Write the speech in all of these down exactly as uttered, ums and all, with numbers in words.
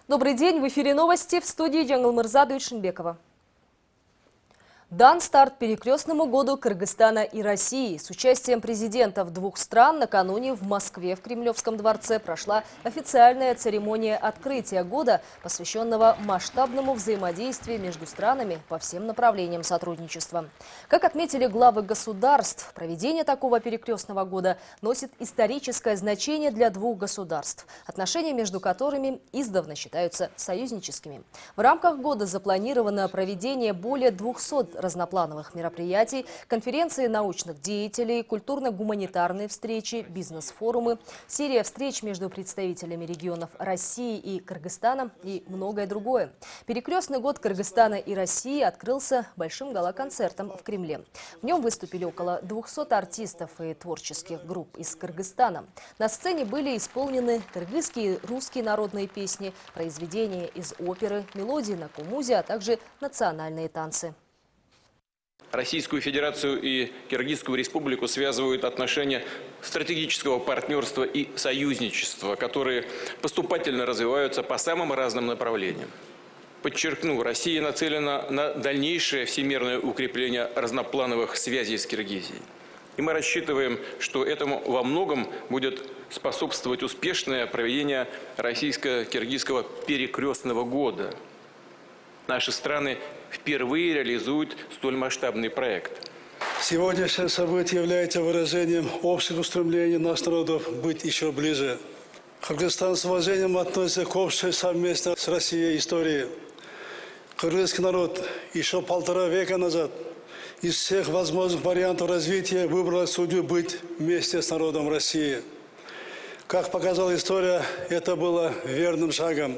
Добрый день, в эфире новости, в студии Джангл Дюйшинбекова. Дан старт перекрестному году Кыргызстана и России. С участием президентов двух стран накануне в Москве в Кремлевском дворце прошла официальная церемония открытия года, посвященного масштабному взаимодействию между странами по всем направлениям сотрудничества. Как отметили главы государств, проведение такого перекрестного года носит историческое значение для двух государств, отношения между которыми издавна считаются союзническими. В рамках года запланировано проведение более двухсот разноплановых мероприятий, конференции научных деятелей, культурно-гуманитарные встречи, бизнес-форумы, серия встреч между представителями регионов России и Кыргызстана и многое другое. Перекрестный год Кыргызстана и России открылся большим гала-концертом в Кремле. В нем выступили около двухсот артистов и творческих групп из Кыргызстана. На сцене были исполнены кыргызские и русские народные песни, произведения из оперы, мелодии на кумузе, а также национальные танцы. Российскую Федерацию и Киргизскую Республику связывают отношения стратегического партнерства и союзничества, которые поступательно развиваются по самым разным направлениям. Подчеркну, Россия нацелена на дальнейшее всемирное укрепление разноплановых связей с Киргизией. И мы рассчитываем, что этому во многом будет способствовать успешное проведение российско-киргизского перекрестного года. Наши страны впервые реализуют столь масштабный проект. Сегодняшнее событие является выражением общих устремлений наших народов быть еще ближе. Кыргызстан с уважением относится к общей совместной с Россией истории. Кыргызский народ еще полтора века назад из всех возможных вариантов развития выбрал судьбу быть вместе с народом России. Как показала история, это было верным шагом.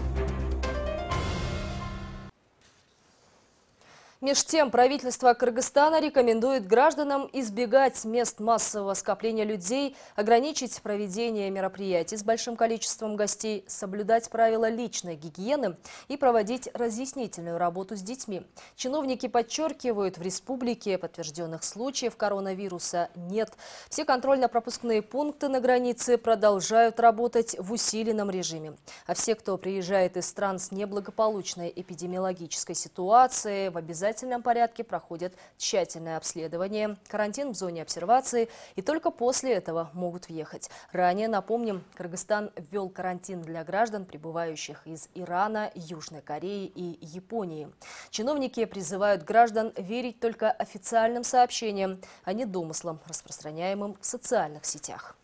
Меж тем, правительство Кыргызстана рекомендует гражданам избегать мест массового скопления людей, ограничить проведение мероприятий с большим количеством гостей, соблюдать правила личной гигиены и проводить разъяснительную работу с детьми. Чиновники подчеркивают, в республике подтвержденных случаев коронавируса нет. Все контрольно-пропускные пункты на границе продолжают работать в усиленном режиме. А все, кто приезжает из стран с неблагополучной эпидемиологической ситуацией, в обязательном В обязательном порядке проходят тщательное обследование, карантин в зоне обсервации и только после этого могут въехать. Ранее, напомним, Кыргызстан ввел карантин для граждан, прибывающих из Ирана, Южной Кореи и Японии. Чиновники призывают граждан верить только официальным сообщениям, а не домыслам, распространяемым в социальных сетях.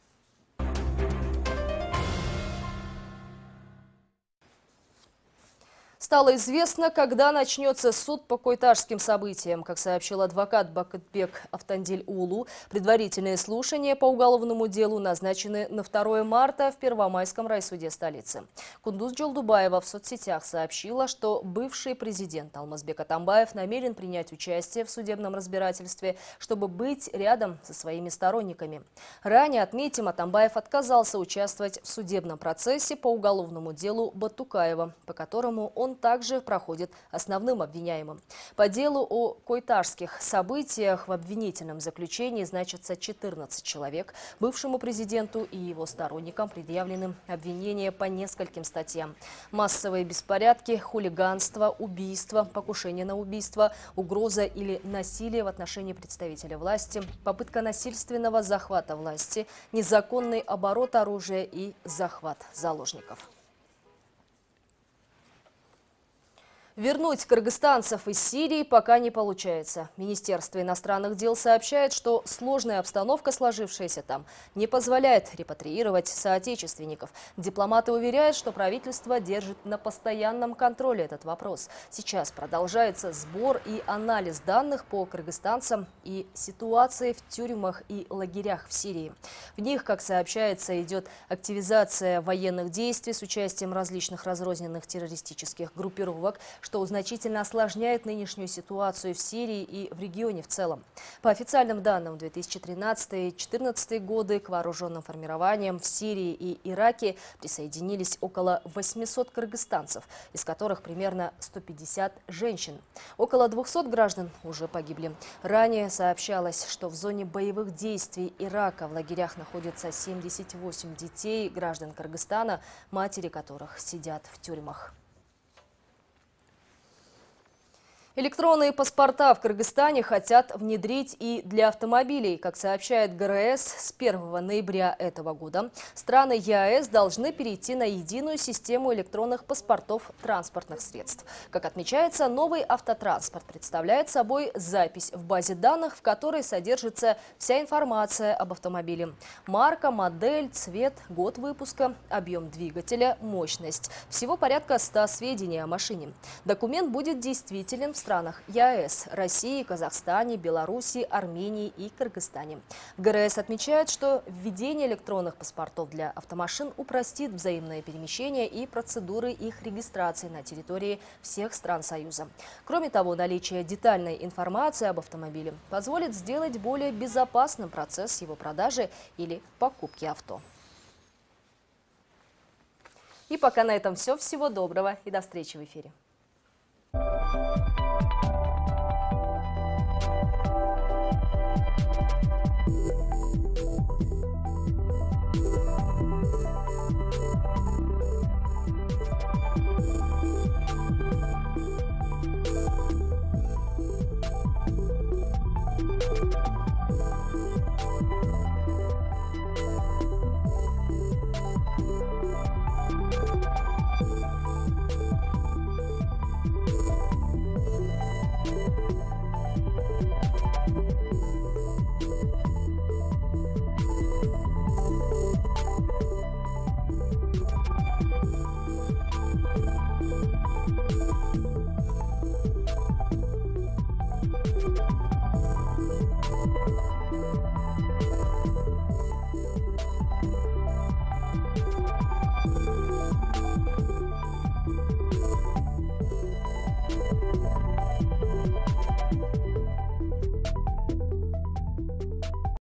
Стало известно, когда начнется суд по койташским событиям. Как сообщил адвокат Бакытбек Автандиль Улу, предварительные слушания по уголовному делу назначены на второе марта в Первомайском райсуде столицы. Кундуз Джолдубаева в соцсетях сообщила, что бывший президент Алмазбек Атамбаев намерен принять участие в судебном разбирательстве, чтобы быть рядом со своими сторонниками. Ранее, отметим, Атамбаев отказался участвовать в судебном процессе по уголовному делу Баттукаева, по которому он также проходит основным обвиняемым. По делу о койташских событиях в обвинительном заключении значится четырнадцать человек. Бывшему президенту и его сторонникам предъявлены обвинения по нескольким статьям. Массовые беспорядки, хулиганство, убийство, покушение на убийство, угроза или насилие в отношении представителя власти, попытка насильственного захвата власти, незаконный оборот оружия и захват заложников. Вернуть кыргызстанцев из Сирии пока не получается. Министерство иностранных дел сообщает, что сложная обстановка, сложившаяся там, не позволяет репатриировать соотечественников. Дипломаты уверяют, что правительство держит на постоянном контроле этот вопрос. Сейчас продолжается сбор и анализ данных по кыргызстанцам и ситуации в тюрьмах и лагерях в Сирии. В них, как сообщается, идет активизация военных действий с участием различных разрозненных террористических группировок, что значительно осложняет нынешнюю ситуацию в Сирии и в регионе в целом. По официальным данным, в две тысячи тринадцатом — две тысячи четырнадцатом годы к вооруженным формированиям в Сирии и Ираке присоединились около восьмисот кыргызстанцев, из которых примерно сто пятьдесят женщин. Около двухсот граждан уже погибли. Ранее сообщалось, что в зоне боевых действий Ирака в лагерях находятся семьдесят восемь детей, граждан Кыргызстана, матери которых сидят в тюрьмах. Электронные паспорта в Кыргызстане хотят внедрить и для автомобилей. Как сообщает ГРЭС, с первого ноября этого года страны ЕАЭС должны перейти на единую систему электронных паспортов транспортных средств. Как отмечается, новый автотранспорт представляет собой запись в базе данных, в которой содержится вся информация об автомобиле. Марка, модель, цвет, год выпуска, объем двигателя, мощность. Всего порядка ста сведений о машине. Документ будет действителен в странах ЕАЭС – России, Казахстане, Беларуси, Армении и Кыргызстане. ГРЭС отмечает, что введение электронных паспортов для автомашин упростит взаимное перемещение и процедуры их регистрации на территории всех стран Союза. Кроме того, наличие детальной информации об автомобиле позволит сделать более безопасным процесс его продажи или покупки авто. И пока на этом все. Всего доброго и до встречи в эфире. Thank you.